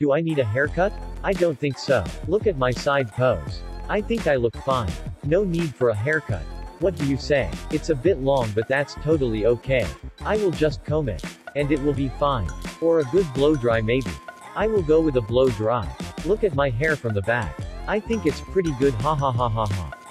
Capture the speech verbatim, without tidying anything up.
Do I need a haircut? I don't think so. Look at my side pose. I think I look fine. No need for a haircut. What do you say? It's a bit long, but that's totally okay. I will just comb it. And it will be fine. Or a good blow dry maybe. I will go with a blow dry. Look at my hair from the back. I think it's pretty good, ha ha ha ha ha.